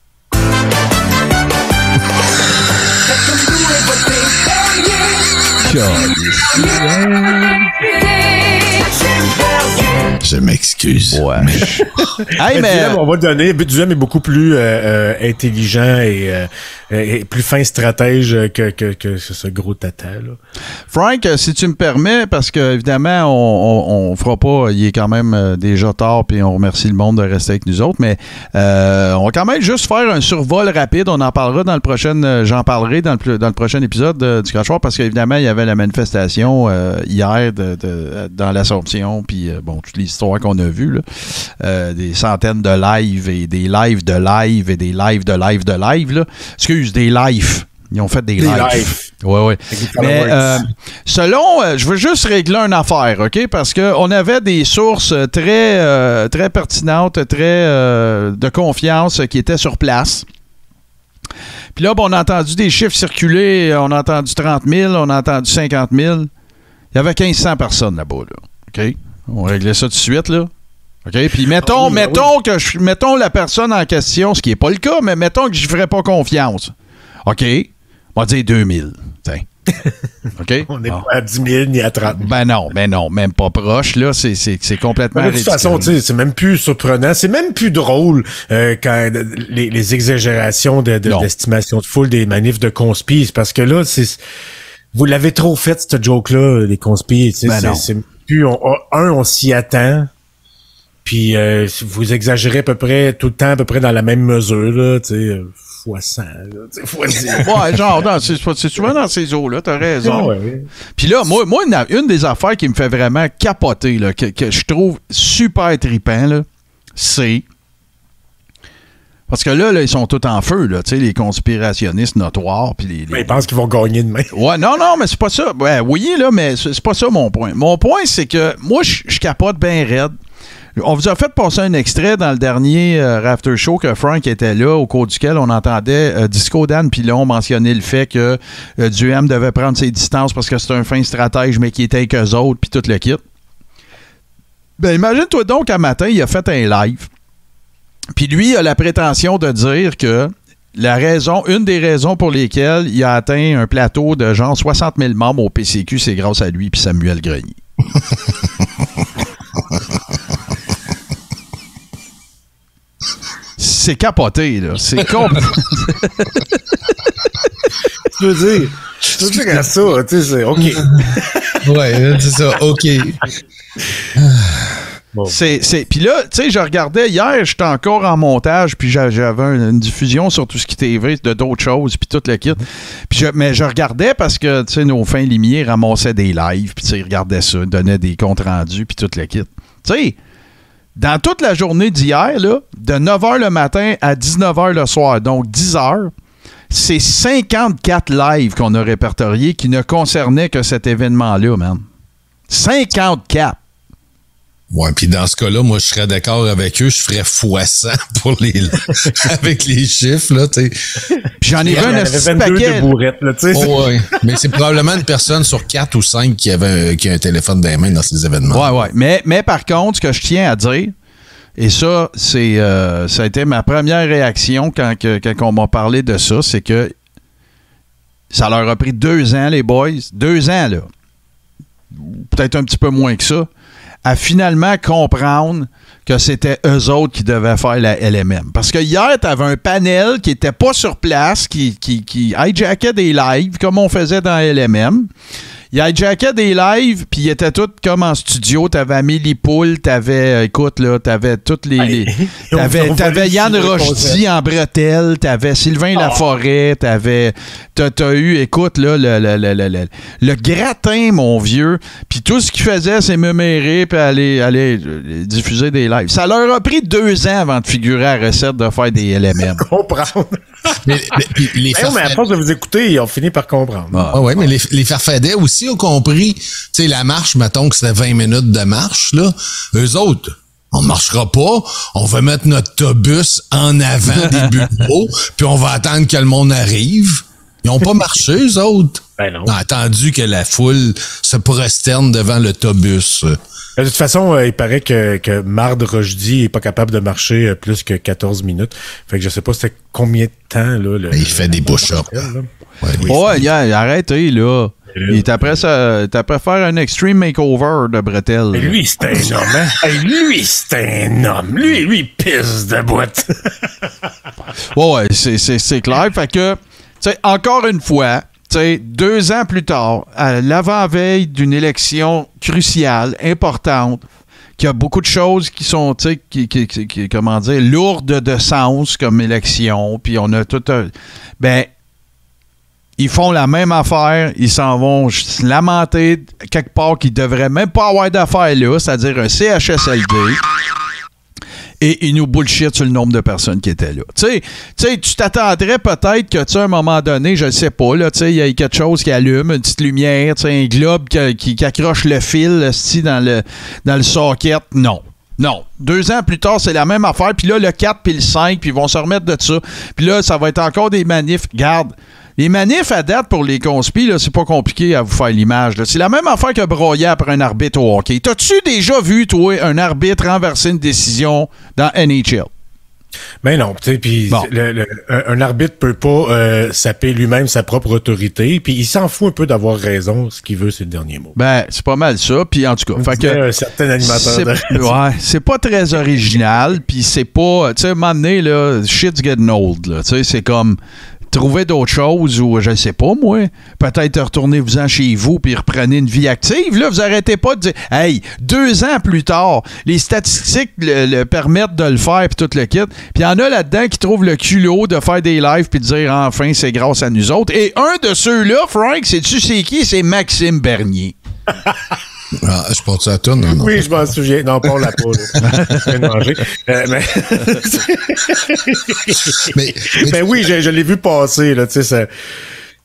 Je m'excuse. Ouais. Mais Hey, mais. Duhem, on va le donner. Duhem est beaucoup plus euh, euh, intelligent et, euh, et plus fin stratège que, que, que ce gros tata, là. Frank, euh, si tu me permets, parce que évidemment, on, on, on fera pas, il est quand même euh, déjà tard, puis on remercie le monde de rester avec nous autres, mais euh, on va quand même juste faire un survol rapide. On en parlera dans le prochain, euh, j'en parlerai dans le, dans le prochain épisode euh, du Crachoir, parce qu'évidemment, il y avait la manifestation euh, hier de, de, dans l'Assomption, puis euh, bon, toutes les histoires qu'on a vues, là, euh, des centaines de lives et des lives de live et des lives de live de live, là. Excuse, des lives. Ils ont fait des, Des lives. lives. Ouais, ouais. Mais euh, selon, euh, je veux juste régler une affaire, OK? Parce qu'on avait des sources très, euh, très pertinentes, très euh, de confiance euh, qui étaient sur place. Puis là, bon, on a entendu des chiffres circuler. On a entendu trente mille, on a entendu cinquante mille. Il y avait mille cinq cents personnes là-bas, là. OK? On réglait ça tout de suite, là. OK? Puis mettons, Ah oui, mettons ah oui. que je, mettons la personne en question, ce qui n'est pas le cas, mais mettons que je ne ferais pas confiance. OK? On va dire deux mille. Tiens. OK? On n'est Bon. pas à dix mille ni à trente mille. Ben non, ben non, même pas proche, là. C'est, c'est, c'est complètement Mais de toute ridicule. façon, tu sais, c'est même plus surprenant, c'est même plus drôle euh, quand les, les exagérations de, de, Non. d'estimation de foule des manifs de conspi, c'est parce que là, c'est vous l'avez trop fait cette joke-là, les conspi. Tu sais, Ben c'est, non. c'est plus on, on- un, on s'y attend. Puis euh, vous exagérez à peu près tout le temps, à peu près dans la même mesure, là, tu sais, euh, fois cent, là, tu sais, fois dix. Ouais, genre, non, c'est, c'est souvent dans ces eaux-là, t'as raison. Ouais, ouais. Puis là, moi, moi une, une des affaires qui me fait vraiment capoter, là, que, que je trouve super trippant, là, c'est. Parce que là, là, ils sont tous en feu, là, tu sais, les conspirationnistes notoires. Puis les, les- Mais ils pensent qu'ils vont gagner demain. Ouais, non, non, mais c'est pas ça. Ouais, oui, là, mais c'est c'est pas ça mon point. Mon point, c'est que moi, je je capote bien raide. On vous a fait passer un extrait dans le dernier euh, Rafter Show que Frank était là, au cours duquel on entendait euh, Disco Dan Pilon mentionner le fait que euh, Duhem devait prendre ses distances parce que c'est un fin stratège, mais qui était avec eux autres, puis tout le kit. Ben, imagine-toi donc, un matin, il a fait un live. Puis lui a la prétention de dire que la raison, une des raisons pour lesquelles il a atteint un plateau de genre soixante mille membres au P C Q, c'est grâce à lui puis Samuel Grenier. C'est capoté, là. C'est complet. Tu veux dire, tu veux dire à ça, tu sais, c'est OK. Ouais, c'est ça, OK. Bon. C'est, c'est... Puis là, tu sais, je regardais hier, j'étais encore en montage, puis j'avais une, une diffusion sur tout ce qui T V de d'autres choses, puis tout le kit. Puis je, mais je regardais parce que, tu sais, nos fins limiers ramassaient des lives, puis tu sais, ils regardaient ça, donnaient des comptes rendus, puis tout le kit. Tu sais, dans toute la journée d'hier, là, de neuf heures le matin à dix-neuf heures le soir, donc dix heures, c'est cinquante-quatre lives qu'on a répertoriés qui ne concernaient que cet événement-là, man. cinquante-quatre! Ouais, puis dans ce cas-là, moi, je serais d'accord avec eux, je ferais fois cent pour les avec les chiffres, là, tu sais. Puis j'en ai vu un vingt-deux paquet. de bourrettes, là, tu sais. Oh, ouais. Mais c'est probablement une personne sur quatre ou cinq qui avait un, qui a un téléphone dans les mains dans ces événements. Ouais, ouais. Mais, mais par contre, ce que je tiens à dire, et ça, c'est euh, ça a été ma première réaction quand, que, quand on m'a parlé de ça, c'est que ça leur a pris deux ans, les boys. Deux ans, là. Peut-être un petit peu moins que ça. À finalement comprendre que c'était eux autres qui devaient faire la L M M. Parce que hier, tu avais un panel qui était pas sur place, qui, qui, qui hijackait des lives, comme on faisait dans L M M. Il hijackait des lives, puis ils étaient tous comme en studio. T'avais Amélie Poul, t'avais, écoute, là, t'avais toutes les... les t'avais, t'avais Yann Rochdy en bretelle, t'avais Sylvain oh. Laforêt, t'avais... T'as, t'as eu, écoute, là, le, le, le, le, le, le gratin, mon vieux, puis tout ce qu'il faisait, c'est me mérer puis aller, aller diffuser des lives. Ça leur a pris deux ans avant de figurer à la recette de faire des L M M. Comprendre. Mais, mais, les farfadets... mais à force de vous écouter, ils ont fini par comprendre. Ah, ah ouais, mais les, les farfadets aussi ont compris. Tu sais, la marche, mettons que c'était vingt minutes de marche, là. Eux autres, on marchera pas. On va mettre notre autobus en avant des bureaux, puis on va attendre que le monde arrive. Ils ont pas marché, eux autres. Ben non. Ils ont attendu que la foule se prosterne devant l'autobus. De toute façon, euh, il paraît que, que Marde Rochdy est pas capable de marcher euh, plus que quatorze minutes. Fait que je sais pas c'était combien de temps, là. Le, il fait des push-ups. Ouais, oui, ouais, yeah, arrêtez, là. Il est après ça, t'as après faire un extreme makeover de bretelle. Et lui, c'est un homme, hein? Hey, lui, c'est un homme. Lui, lui, pisse de boîte. ouais, ouais, c'est, c'est, c'est clair. Fait que, tu sais, encore une fois, tu sais, deux ans plus tard, à l'avant-veille d'une élection cruciale, importante, qu'il y a beaucoup de choses qui sont, tu sais, qui, qui, qui, qui, comment dire, lourdes de sens comme élection, puis on a tout un... Ben, ils font la même affaire, ils s'en vont se lamenter quelque part qu'ils ne devraient même pas avoir d'affaires là, c'est-à-dire un C H S L D. Et ils nous bullshit sur le nombre de personnes qui étaient là. Tu sais, tu t'attendrais peut-être que, tu sais, à un moment donné, je ne sais pas, là, tu sais, il y a quelque chose qui allume, une petite lumière, tu sais, un globe qui, qui, qui accroche le fil, si dans le, dans le socket. Non. Non. Deux ans plus tard, c'est la même affaire. Puis là, le quatre puis le cinq, puis ils vont se remettre de ça. Puis là, ça va être encore des manifs. Garde. Les manifs à date pour les conspis, là, c'est pas compliqué à vous faire l'image. Là. C'est la même affaire que broyer après un arbitre au hockey. T'as-tu déjà vu, toi, un arbitre renverser une décision dans N H L? Ben non, tu sais, puis bon. Un arbitre peut pas euh, saper lui-même sa propre autorité, puis il s'en fout un peu d'avoir raison. Ce qu'il veut, c'est le dernier mot. Ben, c'est pas mal ça. Puis en tout cas, fait que un certain animateur. C'est, de... ouais, c'est pas très original, puis c'est pas, tu sais, à un moment donné, là, shit's getting old. Là, tu sais, c'est comme trouver d'autres choses ou je ne sais pas, moi. Peut-être retournez-vous-en chez vous puis reprenez une vie active. Là, vous arrêtez pas de dire « Hey, deux ans plus tard, les statistiques le, le permettent de le faire puis tout le kit. » Puis il y en a là-dedans qui trouvent le culot de faire des lives puis de dire « Enfin, c'est grâce à nous autres. » Et un de ceux-là, Frank, sais-tu c'est qui? C'est Maxime Bernier. Ah, je pense à toi, non, non. Oui, je m'en souviens. Non, pas la peau, là. Je viens de manger. Euh, mais... mais, mais... Ben oui, je, je l'ai vu passer, là, tu sais, ça...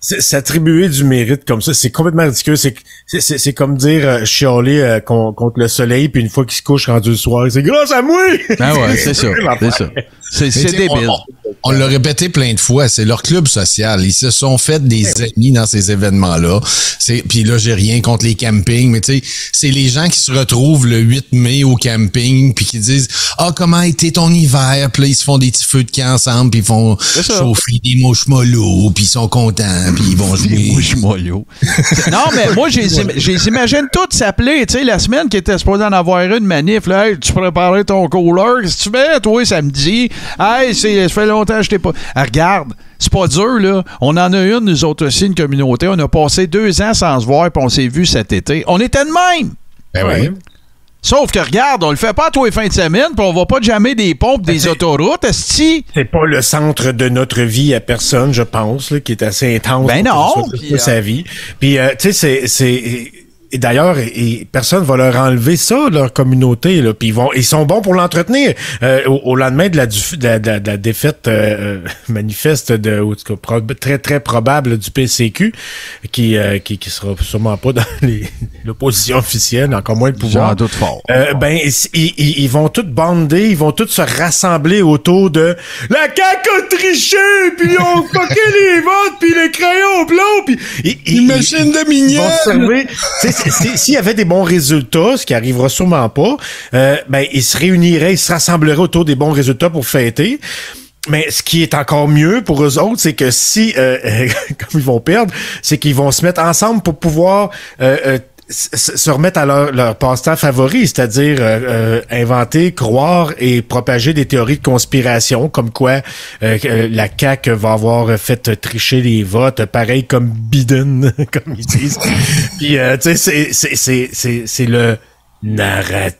s'attribuer du mérite comme ça, c'est complètement ridicule. C'est c'est, c'est, c'est comme dire euh, chialer euh, contre, contre le soleil, puis une fois qu'il se couche rendu le soir, c'est grâce à moi! Ah ouais, c'est ça. C'est ça. C'est, c'est débile. On, on l'a répété plein de fois, c'est leur club social. Ils se sont fait des hey, amis dans ces événements-là. C'est, puis là, j'ai rien contre les campings, mais tu sais, c'est les gens qui se retrouvent le huit mai au camping, puis qui disent « Ah, comment a été ton hiver? » Puis là, ils se font des petits feux de camp ensemble, puis ils font chauffer des marshmallows, puis ils sont contents, puis ils vont jouer. Des marshmallows. Non, mais moi, j'ai, j'ai j'imagine tout s'appeler, tu sais, la semaine qui était supposée en avoir une manif, là, hey, tu préparais ton cooler, qu'est-ce que tu fais, toi, samedi? Hey, c'est, ça fait longtemps que je t'ai pas... Ah, regarde, c'est pas dur, là. On en a une, nous autres aussi, une communauté. On a passé deux ans sans se voir, puis on s'est vu cet été. On était de même! Ben oui. Sauf que, regarde, on le fait pas à tous les fins de semaine, puis on va pas jammer des pompes, des c'est, autoroutes, esti. C'est pas le centre de notre vie à personne, je pense, là, qui est assez intense. Ben non! Pour pis, sa euh... vie. Puis, euh, tu sais, c'est... c'est... Et d'ailleurs, et, et personne va leur enlever ça, leur communauté. Là. Puis ils vont, ils sont bons pour l'entretenir. Euh, au, au lendemain de la, de la, de la, de la défaite euh, manifeste, de, ou, de, pro, très très probable du P C Q, qui euh, qui, qui sera sûrement pas dans les, l'opposition officielle, encore moins le pouvoir. J'en doute fort. Euh, ben ils, ils, ils vont tous bander, ils vont tous se rassembler autour de la C A Q a triché, puis ils ont fucké les votes, puis les crayons blancs, puis ils, une machine de mignonne. S'il y avait des bons résultats, ce qui arrivera sûrement pas, euh, ben ils se réuniraient, ils se rassembleraient autour des bons résultats pour fêter. Mais ce qui est encore mieux pour eux autres, c'est que si, euh, comme ils vont perdre, c'est qu'ils vont se mettre ensemble pour pouvoir euh, euh, se remettre à leur, leur passe-temps favori, c'est-à-dire euh, euh, inventer, croire et propager des théories de conspiration, comme quoi euh, la C A Q va avoir fait tricher les votes, pareil comme Biden, comme ils disent. Puis, euh, tu sais, c'est, c'est, c'est, c'est, c'est le narratif,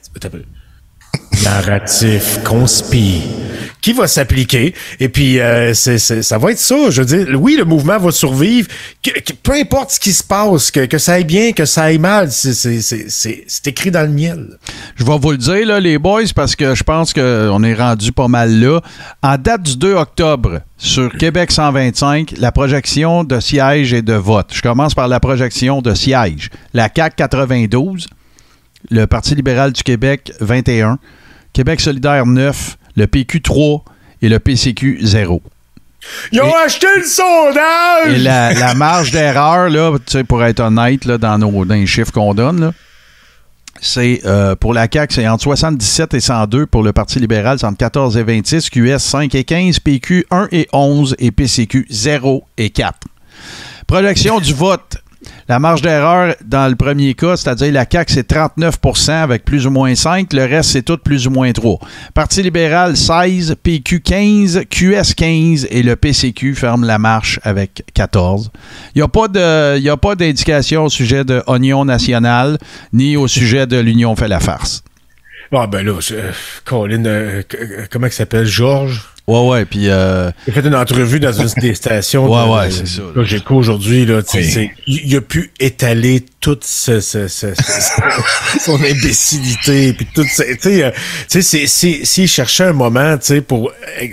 narratif conspi qui va s'appliquer. Et puis, euh, c'est, c'est, ça va être ça. Je veux dire, oui, le mouvement va survivre. Que, que, peu importe ce qui se passe, que, que ça aille bien, que ça aille mal, c'est, c'est, c'est, c'est, c'est écrit dans le miel. Je vais vous le dire, là, les boys, parce que je pense qu'on est rendu pas mal là. En date du deux octobre, sur Québec cent vingt-cinq, la projection de sièges et de vote. Je commence par la projection de sièges. La C A Q quatre-vingt-douze, le Parti libéral du Québec vingt et un, Québec solidaire neuf, le P Q trois et le P C Q zéro. Ils ont et, acheté le sondage! Et la, la marge d'erreur, là, pour être honnête, là, dans, nos, dans les chiffres qu'on donne, là, c'est euh, pour la C A Q, c'est entre soixante-dix-sept et cent deux. Pour le Parti libéral, c'est entre quatorze et vingt-six. Q S cinq et quinze. P Q un et onze. Et P C Q zéro et quatre. Projection du vote. La marge d'erreur dans le premier cas, c'est-à-dire la C A Q, c'est trente-neuf pour cent avec plus ou moins cinq. Le reste, c'est tout plus ou moins trois. Parti libéral, seize. P Q, quinze. Q S, quinze. Et le P C Q ferme la marche avec quatorze. Il n'y a pas de, il n'y a pas d'indication au sujet de Oignon National, ni au sujet de l'Union fait la farce. Bon, ben là, euh, Colin, euh, comment il s'appelle? Georges? Ouais, ouais, puis... Euh... J'ai fait une entrevue dans une des stations. Ouais, de, ouais, de, c'est ça. Là, j'ai quoi aujourd'hui, là, tu sais, oui. Il a pu étaler toute ce, ce, ce, ce, son imbécilité, puis tout ça, tu sais, tu sais, s'il si, cherchait un moment, tu sais, pour euh,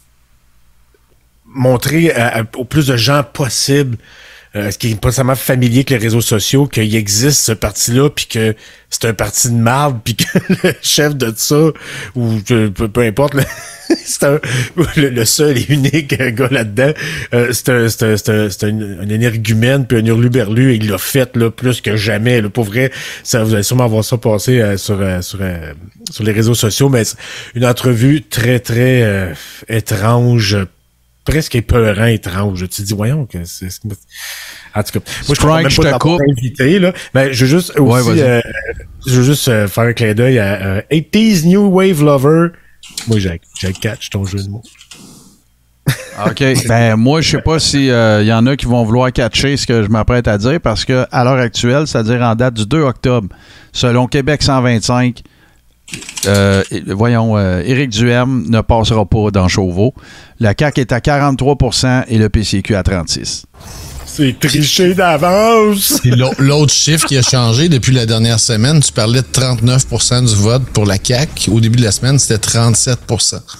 montrer à, à, au plus de gens possible, euh, ce qui n'est pas nécessairement familier avec les réseaux sociaux, qu'il existe ce parti-là, puis que c'est un parti de marde, puis que le chef de ça, ou peu, peu importe, là, c'est un, le, le seul et unique gars là-dedans, euh, c'est un, c'est un, c'est un, c'est un, un énergumène puis un hurluberlu, et il l'a fait là plus que jamais. Là, pour vrai, ça, vous allez sûrement voir ça passer euh, sur euh, sur euh, sur les réseaux sociaux, mais c'est une entrevue très très euh, étrange, presque épeurant étrange. Tu te dis, voyons que c'est... c'est... En tout cas, moi, je ne même pas t'avoir invité, là. Mais je veux juste aussi, ouais, euh, je veux juste euh, faire un clin d'œil à euh, eighties New Wave Lover. Moi, j'ai, j'ai catch ton jeu de mots. OK. Ben, moi, je sais pas s'il y euh, y en a qui vont vouloir catcher ce que je m'apprête à dire, parce que à l'heure actuelle, c'est-à-dire en date du deux octobre, selon Québec cent vingt-cinq, Euh, voyons, euh, Éric Duhem ne passera pas dans Chauveau. La C A Q est à quarante-trois pour cent et le P C Q à trente-six. C'est triché d'avance! Et l'autre chiffre qui a changé depuis la dernière semaine, tu parlais de trente-neuf pour cent du vote pour la C A Q. Au début de la semaine, c'était trente-sept pour cent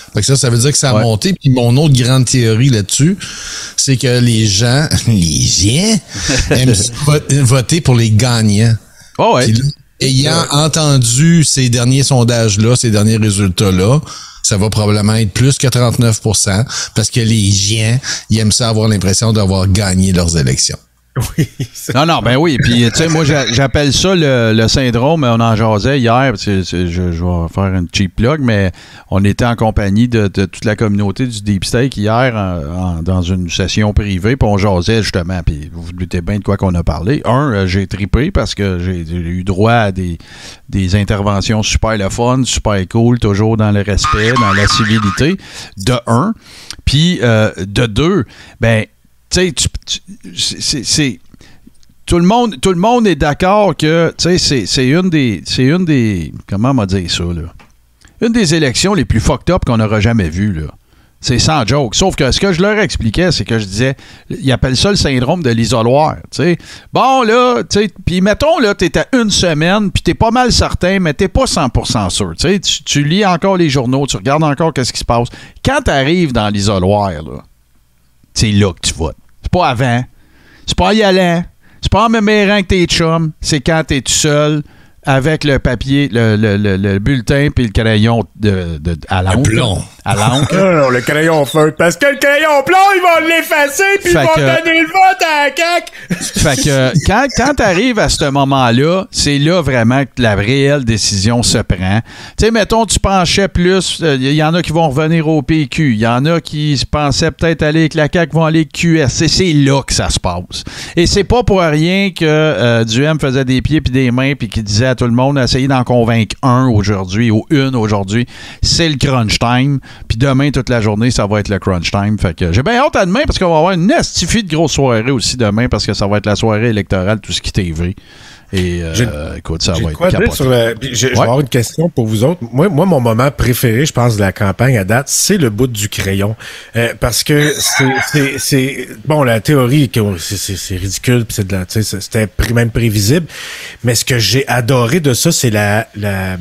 Fait que ça, ça veut dire que ça a ouais. monté. Puis mon autre grande théorie là-dessus, c'est que les gens, les gens, aiment voter pour les gagnants. Oh ouais. Puis, ayant entendu ces derniers sondages-là, ces derniers résultats-là, ça va probablement être plus que trente-neuf pour cent parce que les gens, ils aiment ça avoir l'impression d'avoir gagné leurs élections. Oui. Non, non, ben oui. Puis, tu sais, moi, j'appelle ça le, le syndrome. On en jasait hier. Je, je, je vais faire une cheap plug, mais on était en compagnie de, de toute la communauté du Deep Steak hier en, en, dans une session privée. Puis on jasait justement. Puis vous vous doutez bien de quoi qu'on a parlé. Un, j'ai tripé parce que j'ai eu droit à des, des interventions super le fun, super cool, toujours dans le respect, dans la civilité. De un. Puis euh, de deux, ben, tu sais, c'est, c'est tout le monde, tout le monde est d'accord que, tu sais, c'est, c'est une des, c'est une des, comment on va dire ça là, une des élections les plus fucked up qu'on aura jamais vues là. C'est sans joke. Sauf que ce que je leur expliquais, c'est que je disais, ils appellent ça le syndrome de l'isoloir. Tu sais, bon là, tu sais, puis mettons là, t'es à une semaine, puis t'es pas mal certain, mais t'es pas cent pour cent sûr. Tu sais, tu, tu lis encore les journaux, tu regardes encore qu'est-ce qui se passe. Quand t'arrives dans l'isoloir là. C'est là que tu votes. C'est pas avant. C'est pas en y allant. C'est pas en me mérant que t'es chum. C'est quand t'es tout seul avec le papier, le, le, le, le bulletin puis le crayon de, de, à l'encre. Le plomb. À l'encre. Non, non, le crayon feu. Parce que le crayon plomb, ils vont l'effacer puis ils vont que, donner le vote à la C A Q. Fait que quand, quand t'arrives à ce moment-là, c'est là vraiment que la réelle décision se prend. Tu sais, mettons, tu penchais plus, il euh, y en a qui vont revenir au P Q, il y en a qui pensaient peut-être aller avec la C A Q, vont aller avec Q S. C'est, c'est là que ça se passe. Et c'est pas pour rien que euh, Duhem faisait des pieds puis des mains puis qu'il disait à tout le monde, essayez d'en convaincre un aujourd'hui ou une aujourd'hui. C'est le crunch time. Puis demain, toute la journée, ça va être le crunch time. Fait que j'ai bien hâte à demain parce qu'on va avoir une estifie de grosse soirée aussi demain parce que ça va être la soirée électorale, tout ce qui T V. Et euh, écoute, ça va être capoté. Sur le, je, je ouais. vais avoir une question pour vous autres. Moi, moi, mon moment préféré, je pense, de la campagne à date, c'est le bout du crayon. Euh, parce que c'est, c'est, c'est... Bon, la théorie, c'est, c'est, c'est ridicule, pis c'est de la, tu sais, c'était même prévisible. Mais ce que j'ai adoré de ça, c'est la, la,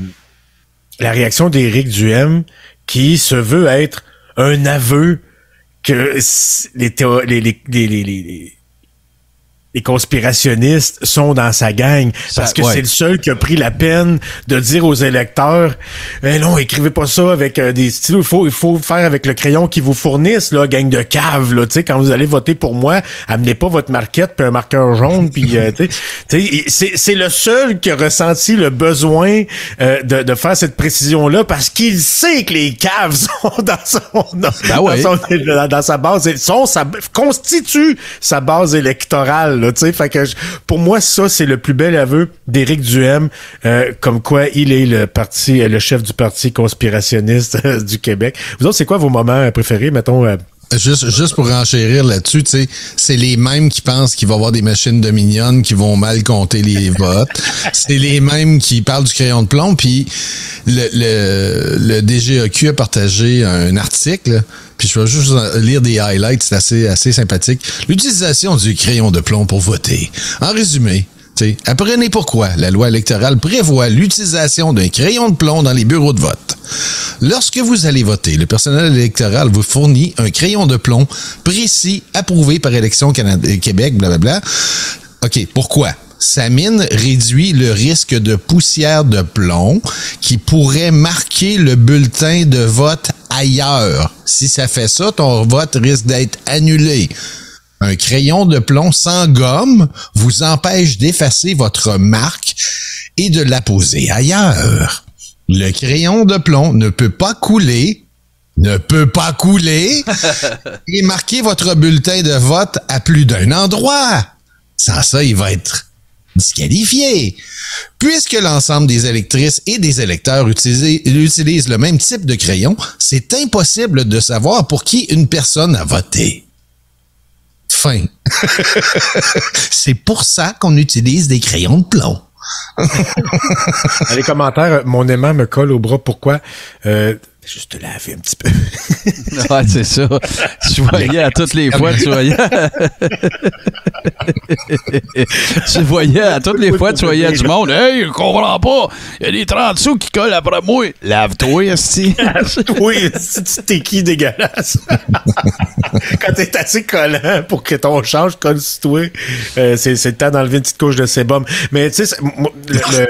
la réaction d'Éric Duhem qui se veut être un aveu que les, théo- les, les, les, les, les les conspirationnistes sont dans sa gang parce que ça, ouais. c'est le seul qui a pris la peine de dire aux électeurs eh non, écrivez pas ça avec euh, des stylos, il faut il faut faire avec le crayon qu'ils vous fournissent là, gang de caves là, tu sais, quand vous allez voter pour moi, amenez pas votre marquette puis un marqueur jaune puis euh, tu sais, c'est c'est le seul qui a ressenti le besoin euh, de de faire cette précision là parce qu'il sait que les caves sont dans son dans, ben ouais. dans, son, dans, dans sa base, sont ça constitue sa base électorale. Là, fait que je, pour moi, ça, c'est le plus bel aveu d'Éric Duhem, euh, comme quoi il est le parti, le chef du parti conspirationniste euh, du Québec. Vous autres, c'est quoi vos moments préférés, mettons? Euh, Juste, juste pour renchérir là-dessus, tu sais, c'est les mêmes qui pensent qu'il va y avoir des machines de mignonnes qui vont mal compter les votes. C'est les mêmes qui parlent du crayon de plomb. Puis le, le, le D G E Q a partagé un article. Puis je vais juste lire des highlights, c'est assez, assez sympathique. L'utilisation du crayon de plomb pour voter. En résumé, t'sais, apprenez pourquoi la loi électorale prévoit l'utilisation d'un crayon de plomb dans les bureaux de vote. Lorsque vous allez voter, le personnel électoral vous fournit un crayon de plomb précis, approuvé par Élections Canada, Québec, blablabla. OK, pourquoi? Sa mine réduit le risque de poussière de plomb qui pourrait marquer le bulletin de vote ailleurs. Si ça fait ça, ton vote risque d'être annulé. Un crayon de plomb sans gomme vous empêche d'effacer votre marque et de la poser ailleurs. Le crayon de plomb ne peut pas couler, ne peut pas couler et marquer votre bulletin de vote à plus d'un endroit. Sans ça, il va être disqualifié. Puisque l'ensemble des électrices et des électeurs utilisent, utilisent le même type de crayon, c'est impossible de savoir pour qui une personne a voté. Fin. C'est pour ça qu'on utilise des crayons de plomb. Dans les commentaires, mon aimant me colle au bras. Pourquoi? Euh, juste te laver un petit peu. Ouais, c'est ça. Tu voyais à toutes les fois, tu voyais. tu voyais à toutes les fois, tu voyais du monde. Hey, je comprends pas. Il y a des trente sous qui collent après moi. Lave-toi, esti. Oui, c'est t'es qui dégueulasse. Quand t'es assez collant pour que ton change colle sur toi, euh, c'est, c'est le temps d'enlever une petite couche de sébum. Mais tu sais, le, le,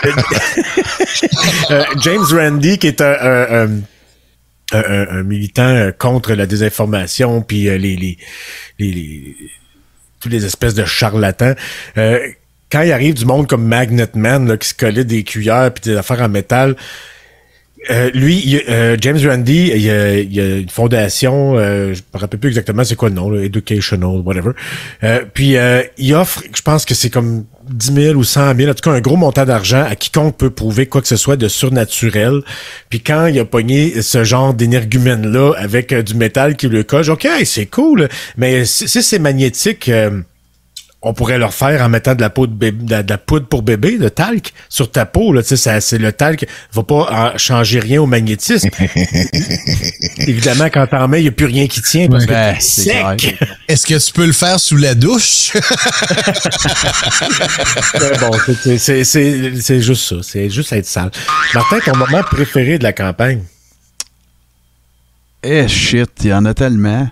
le, euh, James Randi, qui est un, un, un Un, un, un militant contre la désinformation puis euh, les, les, les, les toutes les espèces de charlatans. Euh, quand il arrive du monde comme Magnet Man là, qui se collait des cuillères puis des affaires en métal, euh, lui, il, euh, James Randi, il y a, il y a une fondation, euh, je me rappelle plus exactement c'est quoi le nom, là, Educational, whatever. Euh, puis euh, il offre, je pense que c'est comme dix mille ou cent mille, en tout cas un gros montant d'argent à quiconque peut prouver quoi que ce soit de surnaturel. Puis quand il a pogné ce genre d'énergumène-là avec euh, du métal qui le colle, OK, c'est cool, mais si, si c'est magnétique... Euh, on pourrait leur faire en mettant de la poudre, bébé, de, la, de la poudre pour bébé, de talc, sur ta peau. Là, ça, c'est le talc va pas en changer rien au magnétisme. Évidemment, quand t'en mets, il n'y a plus rien qui tient parce ben, que c'est sec. Clair. Est-ce que tu peux le faire sous la douche? Bon, c'est, c'est, c'est, c'est juste ça. C'est juste être sale. Martin, ton moment préféré de la campagne? Eh shit, il y en a tellement.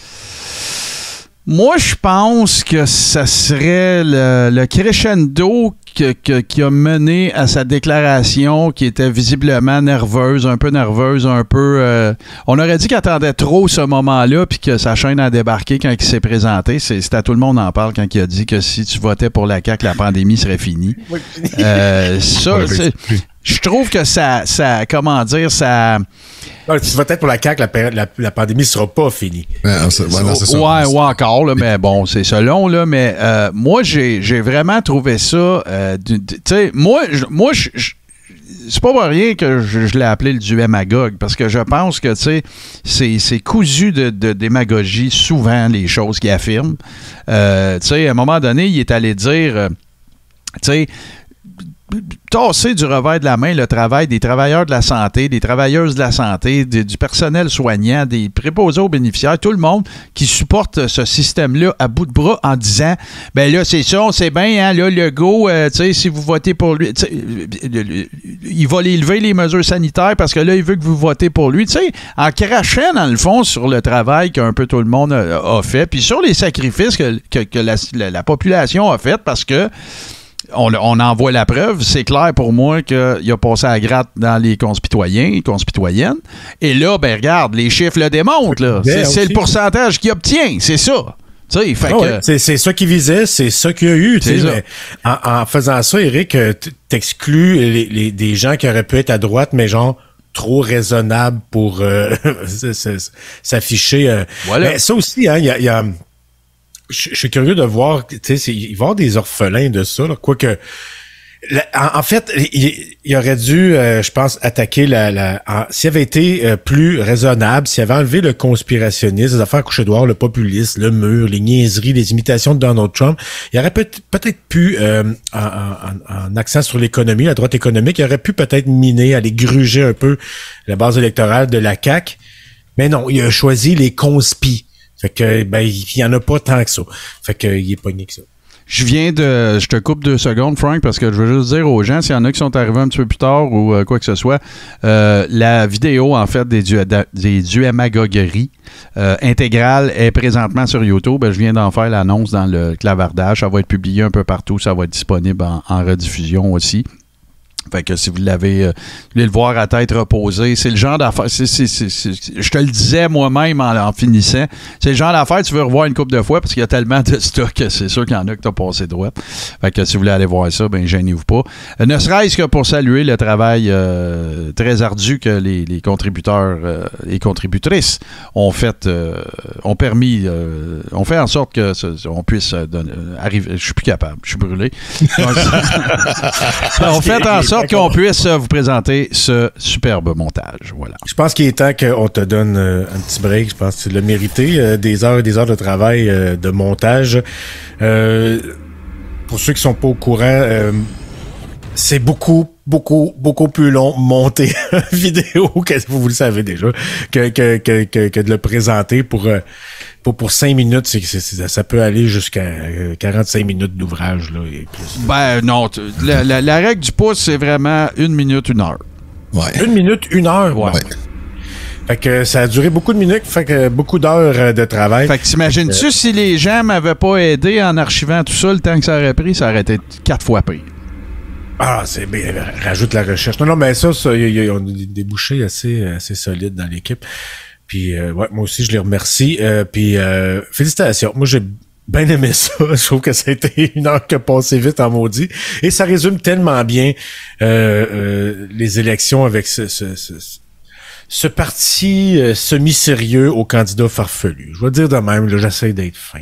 Moi, je pense que ça serait le, le crescendo que, que, qui a mené à sa déclaration, qui était visiblement nerveuse, un peu nerveuse, un peu... Euh, on aurait dit qu'il attendait trop ce moment-là, puis que sa chaîne a débarqué quand il s'est présenté. C'est, c'est à tout le monde en parle quand il a dit que si tu votais pour la C A Q, la pandémie serait finie. Euh, ça, c'est, je trouve que ça, ça, comment dire, ça... Non, si tu vas être pour la C A Q, la, la, la pandémie ne sera pas finie. Ouais, c'est, ouais, non, c'est ça. Ouais, ouais, encore, là, mais bon, c'est selon, là, mais euh, moi, j'ai, j'ai vraiment trouvé ça, euh, tu sais, moi, moi je, je, c'est pas pour rien que je, je l'ai appelé le duet Magog, parce que je pense que, tu sais, c'est, c'est cousu de, de démagogie, souvent, les choses qu'il affirme. Euh, tu sais, à un moment donné, il est allé dire, euh, tu sais, tasser du revers de la main le travail des travailleurs de la santé, des travailleuses de la santé, des, du personnel soignant, des préposés aux bénéficiaires, tout le monde qui supporte ce système-là à bout de bras en disant, ben là, c'est ça, on sait bien, hein, là, Legault, euh, tu sais, si vous votez pour lui, il va l'élever les mesures sanitaires parce que là, il veut que vous votez pour lui, tu sais, en crachant, dans le fond, sur le travail qu'un peu tout le monde a, a fait, puis sur les sacrifices que, que, que la, la, la population a fait parce que On, on en voit la preuve. C'est clair pour moi qu'il a passé à la gratte dans les conspitoyens, conspitoyennes. Et là, ben regarde, les chiffres le démontrent. Là. C'est, c'est le pourcentage qu'il obtient. C'est ça. Fait oh que, ouais, c'est, c'est ça qu'il visait, c'est ça qu'il y a eu. Mais en, en faisant ça, Éric, t'exclus les, les, des gens qui auraient pu être à droite, mais genre trop raisonnables pour euh, s'afficher. Euh. Voilà. Mais ça aussi, hein, il y a... Y a Je suis curieux de voir, tu sais, il va y avoir des orphelins de ça, là, quoique... La, en, en fait, il, il aurait dû, euh, je pense, attaquer la... la en, s'il avait été euh, plus raisonnable, s'il avait enlevé le conspirationnisme, les affaires coucher dehors, le populisme, le mur, les niaiseries, les imitations de Donald Trump, il aurait peut- peut-être pu, euh, en, en, en accent sur l'économie, la droite économique, il aurait pu peut-être miner, aller gruger un peu la base électorale de la C A Q. Mais non, il a choisi les conspis. Fait que, ben, il y en a pas tant que ça. Fait que, il est pogné que ça. Je viens de... Je te coupe deux secondes, Frank, parce que je veux juste dire aux gens, s'il y en a qui sont arrivés un petit peu plus tard ou euh, quoi que ce soit, euh, la vidéo, en fait, des, du, des duémagogueries euh, intégrale est présentement sur YouTube. Je viens d'en faire l'annonce dans le clavardage. Ça va être publié un peu partout. Ça va être disponible en, en rediffusion aussi. Fait que si vous l'avez, euh, vous voulez le voir à tête reposée, c'est le genre d'affaire, c'est, c'est, c'est, c'est, je te le disais moi-même en, en finissant, c'est le genre d'affaire tu veux revoir une couple de fois parce qu'il y a tellement de stock que c'est sûr qu'il y en a que t'as passé droite. Fait que si vous voulez aller voir ça, ben gênez-vous pas. Euh, ne serait-ce que pour saluer le travail euh, très ardu que les, les contributeurs euh, et contributrices ont fait, euh, ont permis, euh, ont fait en sorte que ce, on puisse euh, donner, arriver, je suis plus capable, je suis brûlé. On fait en sorte qu'on puisse vous présenter ce superbe montage. Voilà. Je pense qu'il est temps qu'on te donne euh, un petit break. Je pense que tu l'as mérité. Euh, des heures et des heures de travail euh, de montage. Euh, pour ceux qui sont pas au courant, euh, c'est beaucoup beaucoup, beaucoup plus long monter une vidéo, que vous le savez déjà, que, que, que, que, que de le présenter pour, pour, pour cinq minutes. C'est, c'est, ça peut aller jusqu'à quarante-cinq minutes d'ouvrage, là, et plus. Ben, non. La, la, la règle du pouce, c'est vraiment une minute, une heure. Ouais. Une minute, une heure? Ouais. ouais. Fait que ça a duré beaucoup de minutes, fait que beaucoup d'heures de travail. Fait que t'imagines-tu, euh... si les gens m'avaient pas aidé en archivant tout ça, le temps que ça aurait pris, ça aurait été quatre fois pire. Ah, c'est bien, rajoute la recherche. Non, non, mais ça, ça, y a, y a, on a des débouchés assez, assez solides dans l'équipe. Puis, euh, ouais, moi aussi, je les remercie. Euh, puis, euh, félicitations. Moi, j'ai bien aimé ça. Je trouve que ça a été une heure qui a passé vite en maudit. Et ça résume tellement bien euh, euh, les élections avec ce... ce, ce Ce parti euh, semi-sérieux aux candidats farfelus. Je vais dire de même, là, j'essaie d'être fin.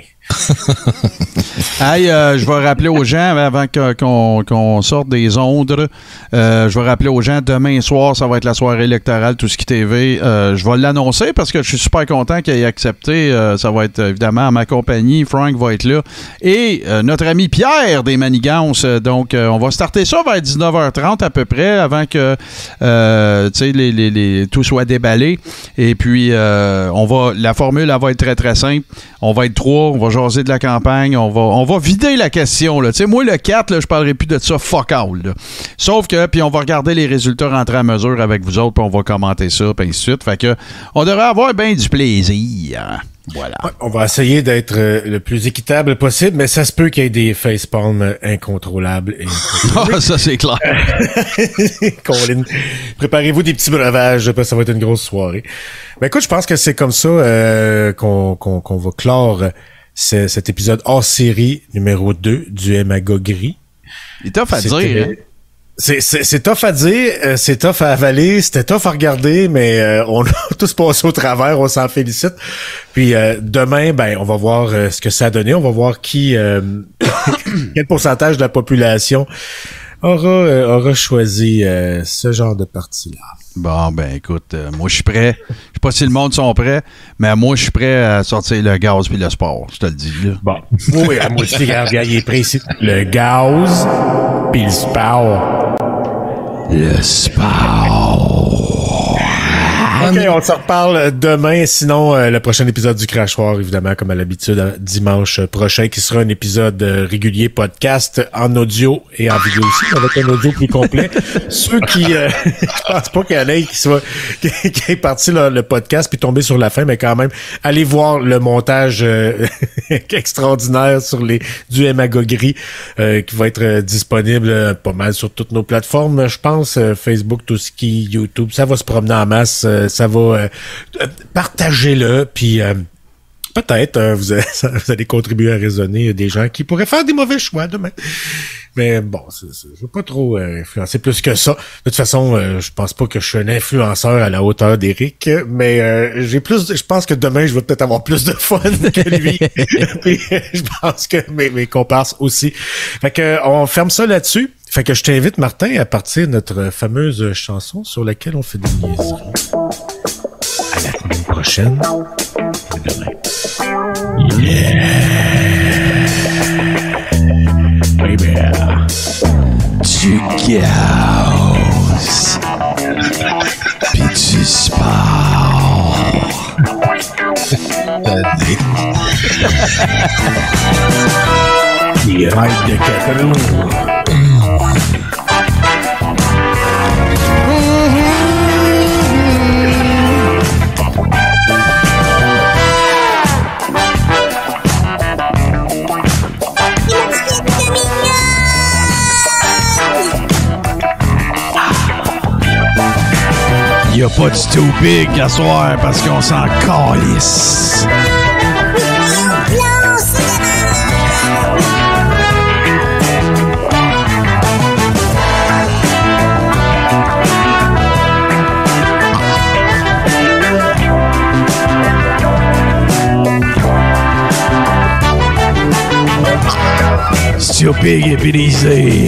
Hey, euh, je vais rappeler aux gens, avant que, qu'on, qu'on sorte des ondes, euh, je vais rappeler aux gens, demain soir, ça va être la soirée électorale, tout ce qui T V. Euh, je vais l'annoncer parce que je suis super content qu'il ait accepté. Euh, ça va être évidemment à ma compagnie. Frank va être là. Et euh, notre ami Pierre des Manigances. Donc, euh, on va starter ça vers dix-neuf heures trente à peu près, avant que euh, les, les, les, tout soit déballé. Et puis, euh, on va, la formule, elle va être très, très simple. On va être trois, on va jaser de la campagne, on va, on va vider la question. Là. Moi, le quatre, là, je parlerai plus de ça, fuck all. Là. Sauf que, puis on va regarder les résultats rentrer à mesure avec vous autres, puis on va commenter ça, puis ainsi de suite. Fait que, on devrait avoir bien du plaisir. Voilà. Ouais, on va essayer d'être euh, le plus équitable possible, mais ça se peut qu'il y ait des facepalms incontrôlables. Et ah, ça, c'est clair. Colin, préparez-vous des petits breuvages, parce que ça va être une grosse soirée. Ben écoute, je pense que c'est comme ça euh, qu'on, qu'on, qu'on va clore ce, cet épisode hors série numéro deux du M A G A gris. Il est tough à C'était, dire, hein? C'est, c'est, c'est tough à dire, euh, c'est tough à avaler, c'était tough à regarder, mais euh, on a tous passé au travers, on s'en félicite. Puis euh, demain, ben, on va voir euh, ce que ça a donné, on va voir qui, euh, quel pourcentage de la population aura, euh, aura choisi euh, ce genre de parti-là. Bon, ben écoute, euh, moi je suis prêt. Je sais pas si le monde sont prêts, mais moi je suis prêt à sortir le gaz puis le sport, je te le dis. Là. Bon, oui, à moi aussi, regarde, regarde, il est prêt ici. Le gaz puis le sport. Le sport. OK, on se reparle demain. Sinon, euh, le prochain épisode du Crachoir, évidemment, comme à l'habitude, dimanche prochain, qui sera un épisode euh, régulier podcast en audio et en vidéo aussi, avec un audio plus complet. Ceux qui... Euh, je pense pas qu'il y en ait qui soit qui, qui est parti là, le podcast puis tombé sur la fin, mais quand même, allez voir le montage euh, extraordinaire sur les du M A G A gris euh, qui va être euh, disponible euh, pas mal sur toutes nos plateformes, je pense. Euh, Facebook, tout ce qui YouTube, ça va se promener en masse. Euh, ça va euh, partagez-le, puis euh, peut-être euh, vous, allez, vous allez contribuer à raisonner des gens qui pourraient faire des mauvais choix demain. Mais bon, c'est, c'est, je veux pas trop euh, influencer plus que ça. De toute façon, euh, je pense pas que je suis un influenceur à la hauteur d'Éric, mais euh, j'ai plus. Je pense que demain, je vais peut-être avoir plus de fun que lui. Puis, je pense que mes, mes comparses aussi. Fait que on ferme ça là-dessus. Fait que je t'invite, Martin, à partir de notre fameuse chanson sur laquelle on fait des niaiseries. À la semaine prochaine. Et demain. Yeah! Baby. Du gaz. Pis du sport. Des raids de Catalan. Y'a pas du too big à soir parce qu'on s'en calisse. Stupid et brisé.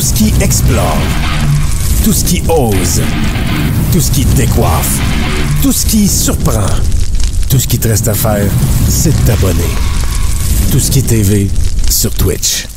Tout ce qui explore, tout ce qui ose, tout ce qui décoiffe, tout ce qui surprend. Tout ce qui te reste à faire, c'est de t'abonner. Tout ce qui est T V sur Twitch.